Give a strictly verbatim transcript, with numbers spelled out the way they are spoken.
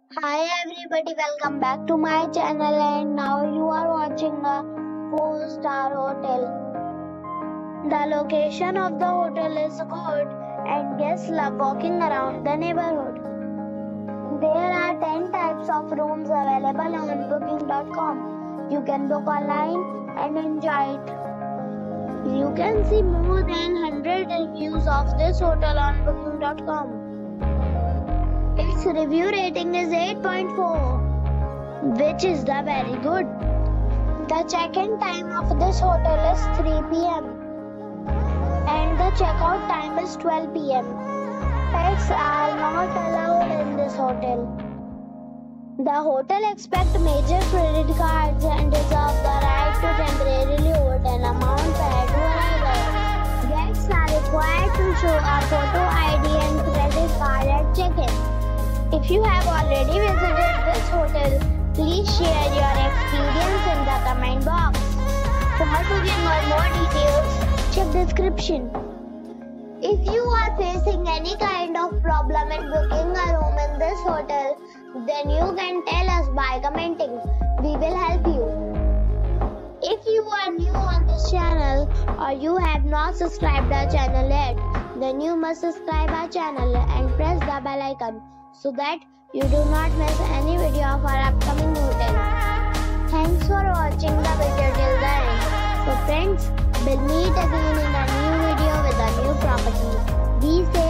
Hi everybody, welcome back to my channel and now you are watching a four star hotel. The location of the hotel is good and guests love walking around the neighborhood. There are ten types of rooms available on booking dot com. You can book online and enjoy it. You can see more than one hundred reviews of this hotel on booking dot com. Its review rating is eight point four, which is the very good. The check-in time of this hotel is three p m and the check-out time is twelve p m Pets are not allowed in this hotel. The hotel accepts major credit cards and reserves the right to temporarily hold an amount prior to arrival. Guests are required to show a photo I D and credit card at check-in. If you have already visited this hotel, please share your experience in the comment box. For booking or more details, check description. If you are facing any kind of problem in booking a room in this hotel, then you can tell us by commenting. We will help you. If you are new on this channel or you have not subscribed our channel yet, then you must subscribe our channel and press the bell icon so that you do not miss any video of our upcoming hotel. Thanks for watching the video till the end. So friends, we'll meet again in a new video with a new property. Be safe.